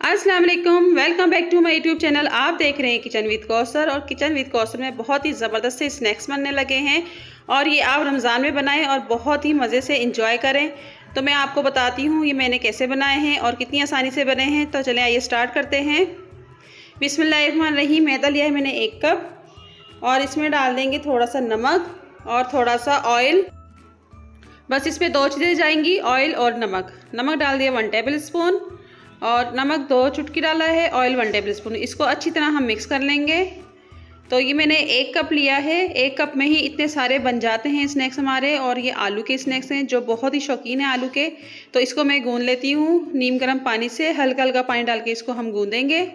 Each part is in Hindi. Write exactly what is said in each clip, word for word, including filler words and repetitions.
अस्सलाम वालेकुम, welcome back to my YouTube channel. आप देख रहे हैं किचन विद कौसर। और किचन विद कौसर में बहुत ही ज़बरदस्त से स्नैक्स बनने लगे हैं और ये आप रमज़ान में बनाएं और बहुत ही मज़े से इंजॉय करें। तो मैं आपको बताती हूँ ये मैंने कैसे बनाए हैं और कितनी आसानी से बने हैं। तो चलें आइए स्टार्ट करते हैं। बिस्मिल्लाहिर्रहमानिर्रहीम। मैदा लिया है मैंने एक कप और इसमें डाल देंगे थोड़ा सा नमक और थोड़ा सा ऑयल। बस इसमें दो चीज़ें जाएंगी, ऑयल और नमक। नमक डाल दिया वन टेबल स्पून और नमक दो चुटकी डाला है, ऑयल वन टेबल स्पून। इसको अच्छी तरह हम मिक्स कर लेंगे। तो ये मैंने एक कप लिया है, एक कप में ही इतने सारे बन जाते हैं स्नैक्स हमारे। और ये आलू के स्नैक्स हैं जो बहुत ही शौकीन है आलू के। तो इसको मैं गूंद लेती हूँ नीम गर्म पानी से, हल्का हल्का पानी डाल के इसको हम गूंदेंगे।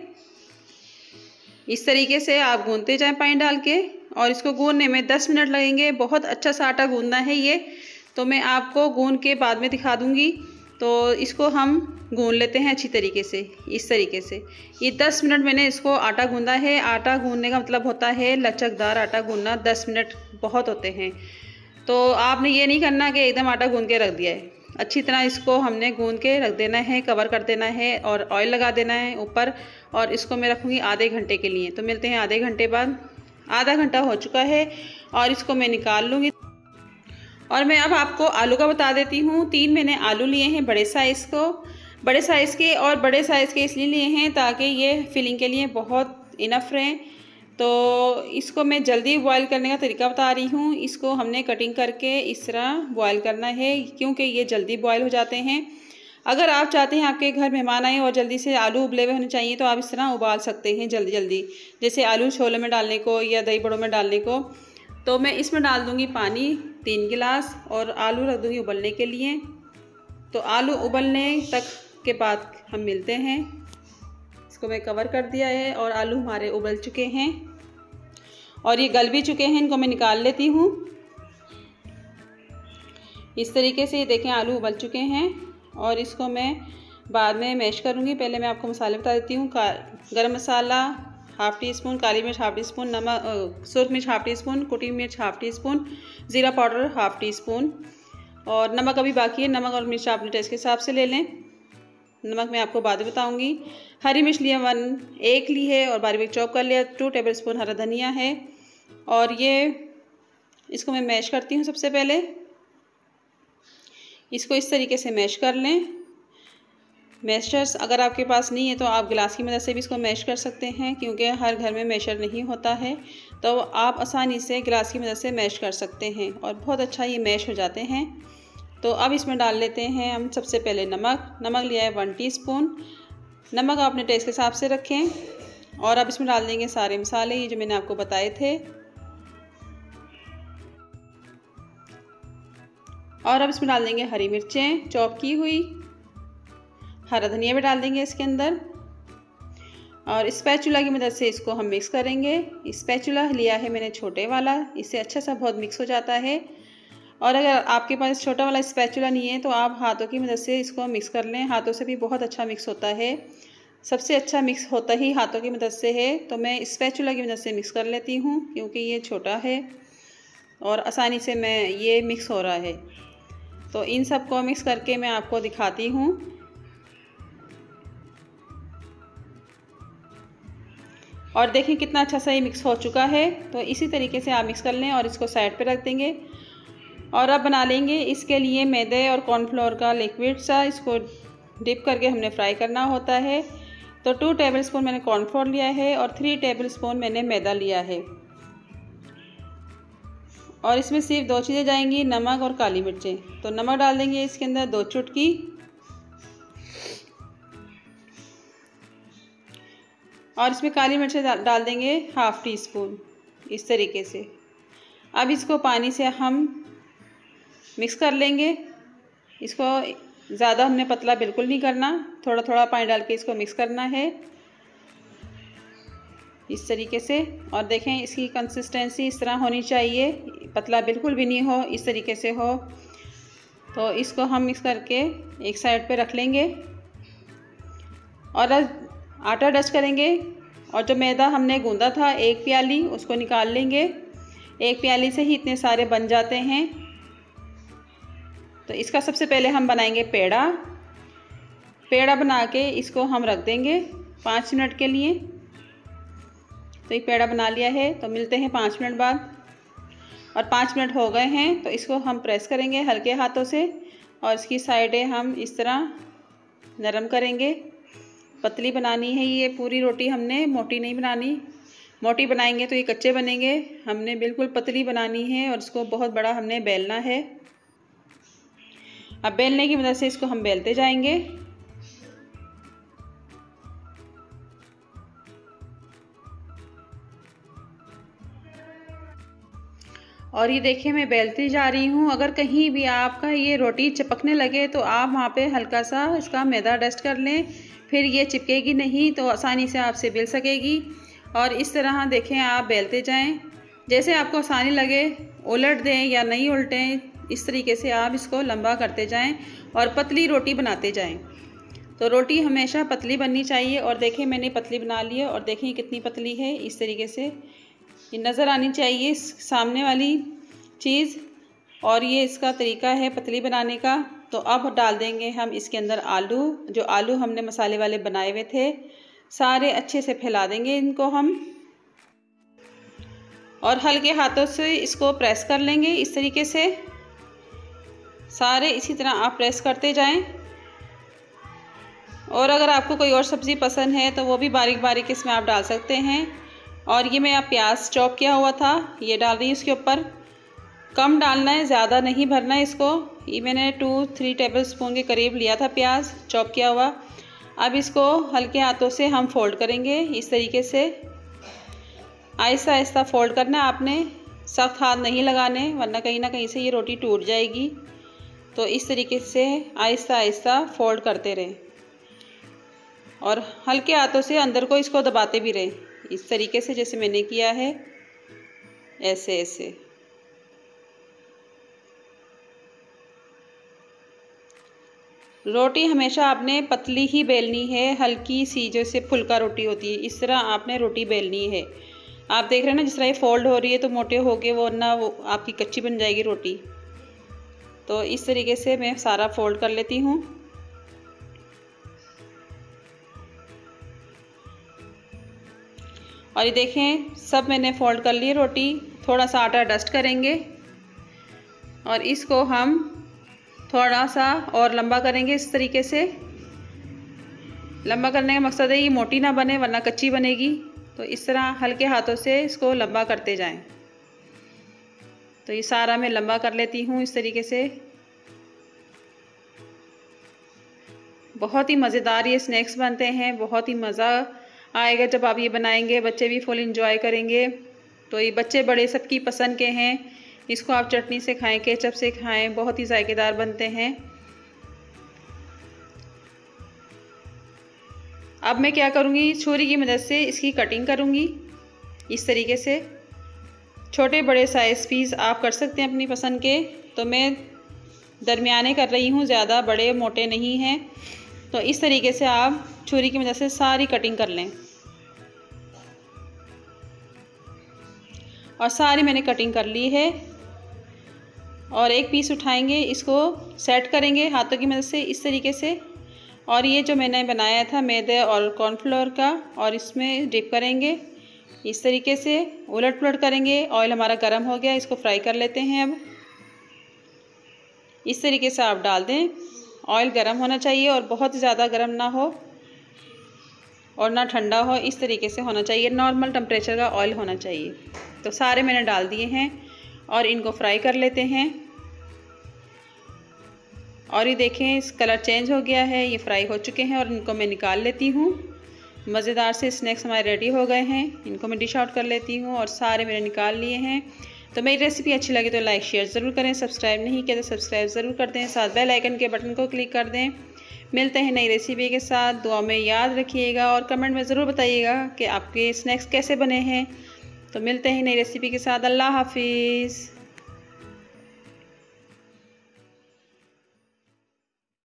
इस तरीके से आप गूंदते जाएं पानी डाल के। और इसको गूंदने में दस मिनट लगेंगे। बहुत अच्छा सा आटा गूंदना है ये, तो मैं आपको गूंद के बाद में दिखा दूंगी। तो इसको हम गूंद लेते हैं अच्छी तरीके से, इस तरीके से। ये दस मिनट मैंने इसको आटा गूंदा है। आटा गूंदने का मतलब होता है लचकदार आटा गूंदना। दस मिनट बहुत होते हैं। तो आपने ये नहीं करना कि एकदम आटा गूंद के रख दिया है। अच्छी तरह इसको हमने गूंद के रख देना है, कवर कर देना है और ऑयल लगा देना है ऊपर। और इसको मैं रखूँगी आधे घंटे के लिए। तो मिलते हैं आधे घंटे बाद। आधा घंटा हो चुका है और इसको मैं निकाल लूँगी। और मैं अब आपको आलू का बता देती हूँ। तीन मैंने आलू लिए हैं बड़े साइज़ को, बड़े साइज़ के। और बड़े साइज़ के इसलिए लिए हैं ताकि ये फिलिंग के लिए बहुत इनफ रहें। तो इसको मैं जल्दी बॉयल करने का तरीका बता रही हूँ। इसको हमने कटिंग करके इस तरह बॉयल करना है क्योंकि ये जल्दी बॉयल हो जाते हैं। अगर आप चाहते हैं आपके घर मेहमान आए और जल्दी से आलू उबले हुए होने चाहिए तो आप इस तरह उबाल सकते हैं जल्दी जल्दी, जैसे आलू छोले में डालने को या दही बड़ों में डालने को। तो मैं इसमें डाल दूँगी पानी तीन गिलास और आलू रख दूँगी उबलने के लिए। तो आलू उबलने तक के बाद हम मिलते हैं। इसको मैं कवर कर दिया है और आलू हमारे उबल चुके हैं और ये गल भी चुके हैं। इनको मैं निकाल लेती हूँ इस तरीके से। देखें आलू उबल चुके हैं और इसको मैं बाद में मैश करूँगी। पहले मैं आपको मसाले बता देती हूँ। Garam masala half teaspoon, काली मिर्च हाफ़ टी स्पून, नमक सुरख मिर्च हाफ़ टी स्पून, कुटी मिर्च हाफ़ टी स्पून, ज़ीरा पाउडर हाफ़ टी स्पून। और नमक अभी बाकी है। नमक और मिर्च अपने टेस्ट के हिसाब से ले लें। नमक मैं आपको बाद में बताऊंगी। हरी मिर्च लिया वन एक ली है और बारीक बारीक चॉप कर लिया। टू टेबल स्पून हरा धनिया है और ये इसको मैं मैश करती हूँ। सबसे पहले इसको इस तरीके से मैश कर लें। मैशर्स अगर आपके पास नहीं है तो आप गिलास की मदद से भी इसको मैश कर सकते हैं क्योंकि हर घर में मैशर नहीं होता है। तो आप आसानी से गिलास की मदद से मैश कर सकते हैं और बहुत अच्छा ये मैश हो जाते हैं। तो अब इसमें डाल लेते हैं हम सबसे पहले नमक। नमक लिया है वन टीस्पून। नमक आप अपने टेस्ट के हिसाब से रखें। और अब इसमें डाल देंगे सारे मसाले ये जो मैंने आपको बताए थे। और अब इसमें डाल देंगे हरी मिर्चें चॉप की हुई, हरा धनिया भी डाल देंगे इसके अंदर। और स्पैचुला की मदद से इसको हम मिक्स करेंगे। स्पैचुला लिया है मैंने छोटे वाला, इससे अच्छा सा बहुत मिक्स हो जाता है। और अगर आपके पास छोटा वाला स्पैचुला नहीं है तो आप हाथों की मदद से इसको मिक्स कर लें। हाथों से भी बहुत अच्छा मिक्स होता है। सबसे अच्छा मिक्स होता ही हाथों की मदद से है। तो मैं स्पैचुला की मदद से मिक्स कर लेती हूँ क्योंकि ये छोटा है और आसानी से मैं ये मिक्स हो रहा है। तो इन सब को मिक्स करके मैं आपको दिखाती हूँ। और देखें कितना अच्छा सा ये मिक्स हो चुका है। तो इसी तरीके से आप मिक्स कर लें और इसको साइड पे रख देंगे। और अब बना लेंगे इसके लिए मैदे और कॉर्नफ्लोर का लिक्विड सा। इसको डिप करके हमने फ्राई करना होता है। तो टू टेबल स्पून मैंने कॉर्नफ्लोर लिया है और थ्री टेबल स्पून मैंने मैदा लिया है। और इसमें सिर्फ दो चीज़ें जाएंगी, नमक और काली मिर्चें। तो नमक डाल देंगे इसके अंदर दो चुटकी और इसमें काली मिर्चें डाल देंगे हाफ़ टी स्पून इस तरीके से। अब इसको पानी से हम मिक्स कर लेंगे। इसको ज़्यादा हमने पतला बिल्कुल नहीं करना, थोड़ा थोड़ा पानी डाल के इसको मिक्स करना है इस तरीके से। और देखें इसकी कंसिस्टेंसी इस तरह होनी चाहिए, पतला बिल्कुल भी नहीं हो, इस तरीके से हो। तो इसको हम मिक्स करके एक साइड पे रख लेंगे और आटा डस्ट करेंगे। और जो मैदा हमने गूंदा था एक प्याली, उसको निकाल लेंगे। एक प्याली से ही इतने सारे बन जाते हैं। तो इसका सबसे पहले हम बनाएंगे पेड़ा। पेड़ा बना के इसको हम रख देंगे पाँच मिनट के लिए। तो ये पेड़ा बना लिया है, तो मिलते हैं पाँच मिनट बाद। और पाँच मिनट हो गए हैं, तो इसको हम प्रेस करेंगे हल्के हाथों से और इसकी साइडें हम इस तरह नरम करेंगे। पतली बनानी है ये पूरी रोटी, हमने मोटी नहीं बनानी। मोटी बनाएंगे तो ये कच्चे बनेंगे। हमने बिल्कुल पतली बनानी है और इसको बहुत बड़ा हमने बेलना है। अब बेलने की मदद से इसको हम बेलते जाएंगे। और ये देखिए मैं बेलती जा रही हूँ। अगर कहीं भी आपका ये रोटी चिपकने लगे तो आप वहाँ पे हल्का सा इसका मैदा डस्ट कर लें, फिर ये चिपकेगी नहीं, तो आसानी से आपसे बेल सकेगी। और इस तरह देखें आप बेलते जाएं, जैसे आपको आसानी लगे। उलट दें या नहीं उल्टें, इस तरीके से आप इसको लंबा करते जाएं और पतली रोटी बनाते जाएं। तो रोटी हमेशा पतली बननी चाहिए। और देखें मैंने पतली बना ली है और देखें कितनी पतली है। इस तरीके से ये नज़र आनी चाहिए सामने वाली चीज़। और ये इसका तरीका है पतली बनाने का। तो अब डाल देंगे हम इसके अंदर आलू। जो आलू हमने मसाले वाले बनाए हुए थे, सारे अच्छे से फैला देंगे इनको हम। और हल्के हाथों से इसको प्रेस कर लेंगे इस तरीके से। सारे इसी तरह आप प्रेस करते जाएं। और अगर आपको कोई और सब्ज़ी पसंद है तो वो भी बारीक बारीक इसमें आप डाल सकते हैं। और ये मैं आप प्याज चॉप किया हुआ था, ये डाल रही हूँ इसके ऊपर। कम डालना है, ज़्यादा नहीं भरना है इसको। ये मैंने टू थ्री टेबल स्पून के करीब लिया था प्याज चॉप किया हुआ। अब इसको हल्के हाथों से हम फोल्ड करेंगे इस तरीके से। आहिस्ता आहिस्ता फोल्ड करना है आपने, सख्त हाथ नहीं लगाने, वरना कहीं ना कहीं से ये रोटी टूट जाएगी। तो इस तरीके से आहिस्ता आहिस्ता फोल्ड करते रहें और हल्के हाथों से अंदर को इसको दबाते भी रहें, इस तरीके से जैसे मैंने किया है, ऐसे ऐसे। रोटी हमेशा आपने पतली ही बेलनी है, हल्की सी जैसे फुल्का रोटी होती है, इस तरह आपने रोटी बेलनी है। आप देख रहे हैं ना जिस तरह ये फोल्ड हो रही है, तो मोटे हो गए वो, वरना वो आपकी कच्ची बन जाएगी रोटी। तो इस तरीके से मैं सारा फोल्ड कर लेती हूँ। और ये देखें सब मैंने फोल्ड कर ली रोटी। थोड़ा सा आटा डस्ट करेंगे और इसको हम थोड़ा सा और लंबा करेंगे इस तरीके से। लंबा करने का मकसद है ये मोटी ना बने, वरना कच्ची बनेगी। तो इस तरह हल्के हाथों से इसको लंबा करते जाएं। तो ये सारा मैं लंबा कर लेती हूँ इस तरीके से। बहुत ही मज़ेदार ये स्नैक्स बनते हैं, बहुत ही मज़ा आएगा जब आप ये बनाएंगे। बच्चे भी फुल इंजॉय करेंगे। तो ये बच्चे बड़े सबकी पसंद के हैं। इसको आप चटनी से खाएं, केचप से खाएं, बहुत ही जायकेदार बनते हैं। अब मैं क्या करूँगी, छुरी की मदद से इसकी कटिंग करूँगी इस तरीके से। छोटे बड़े साइज़ पीस आप कर सकते हैं अपनी पसंद के। तो मैं दरमियाने कर रही हूँ, ज़्यादा बड़े मोटे नहीं हैं। तो इस तरीके से आप छुरी की मदद से सारी कटिंग कर लें। और सारी मैंने कटिंग कर ली है। और एक पीस उठाएंगे, इसको सेट करेंगे हाथों की मदद से इस तरीके से। और ये जो मैंने बनाया था मैदे और कॉर्नफ्लोर का, और इसमें डिप करेंगे इस तरीके से, उलट पुलट करेंगे। ऑयल हमारा गर्म हो गया, इसको फ्राई कर लेते हैं। अब इस तरीके से आप डाल दें। ऑयल गर्म होना चाहिए और बहुत ज़्यादा गर्म ना हो और ना ठंडा हो, इस तरीके से होना चाहिए। नॉर्मल टेम्परेचर का ऑयल होना चाहिए। तो सारे मैंने डाल दिए हैं और इनको फ्राई कर लेते हैं। और ये देखें इस कलर चेंज हो गया है, ये फ्राई हो चुके हैं और इनको मैं निकाल लेती हूँ। मज़ेदार से स्नैक्स हमारे रेडी हो गए हैं। इनको मैं डिश आउट कर लेती हूँ और सारे मैंने निकाल लिए हैं। तो मेरी रेसिपी अच्छी लगे तो लाइक शेयर ज़रूर करें। सब्सक्राइब नहीं किया तो सब्सक्राइब ज़रूर कर दें। साथ बेल आइकन के बटन को क्लिक कर दें। मिलते हैं नई रेसिपी के साथ। दुआ में याद रखिएगा और कमेंट में ज़रूर बताइएगा कि आपके स्नैक्स कैसे बने हैं। तो मिलते हैं नई रेसिपी के साथ। अल्लाह हाफिज़।